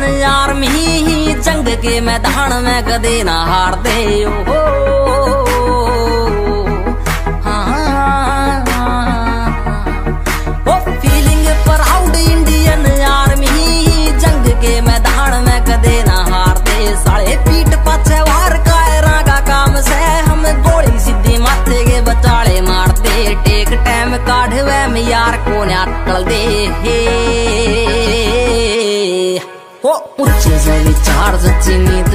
Army ही जंग के मैदान में कदे ना हार दे हो। फीलिंग प्राउड इंडियन आर्मी ही जंग के मैदान में कदे ना हार दे। साले पीठ पाछे वार कायरा का काम से हम गोली सीधी माथे के बचाले मार दे। टेक टाइम काढ़वे में यार को अटल दे हो। ऊंचे से विचार सच्ची नींद